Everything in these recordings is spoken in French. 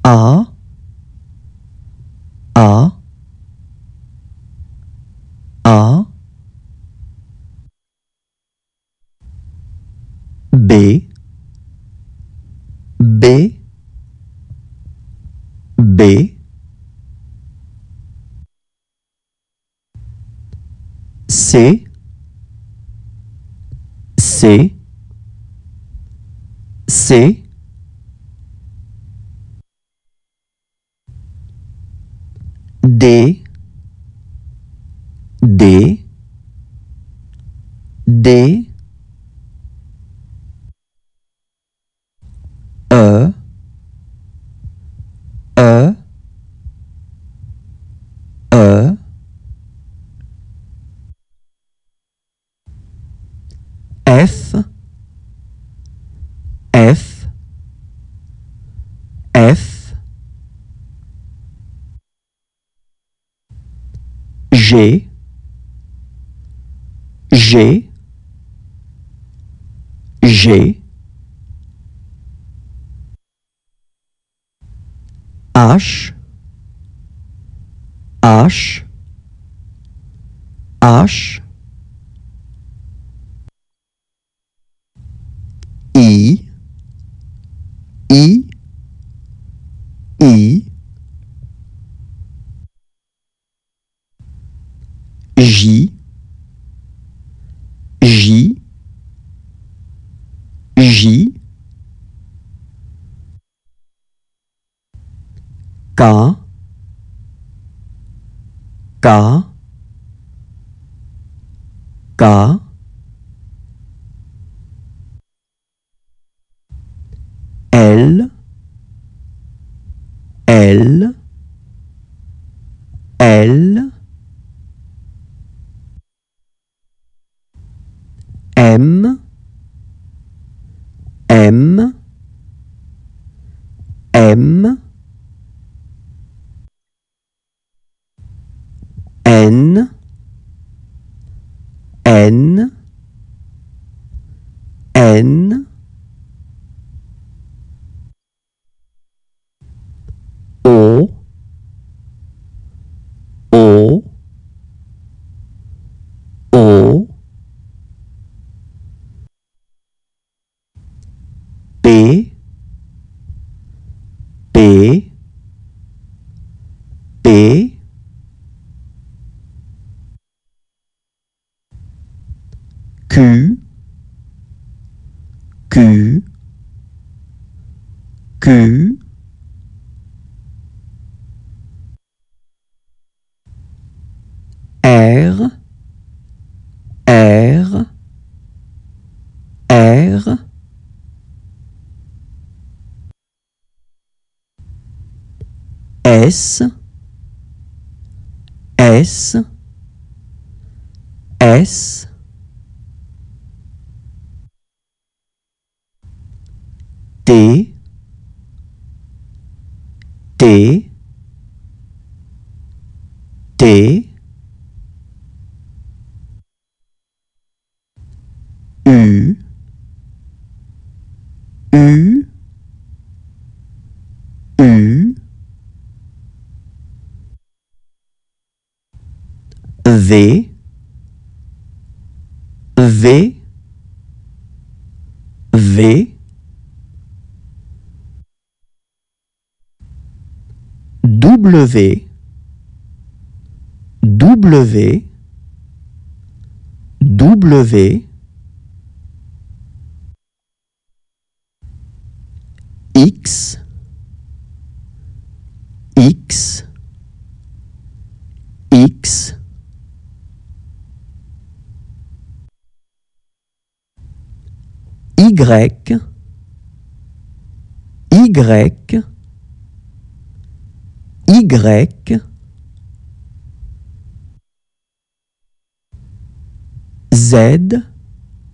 A, A, A, B, B, B, C, C, C, D, D, D, E, E, E, F, F, F, G, G, G, H, H, H, I, I, I, J, J, J, K, K, K, L, L, L, M, M, M, N, N, N, O, O, O, P, P, P, Q, Q, Q, R, R, R, S, S, S, T, T, T, U, U, U, V, V, V, W, W, W, X, X, X, Y, Y, Y, Z,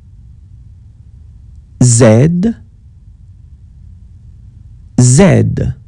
Z, Z.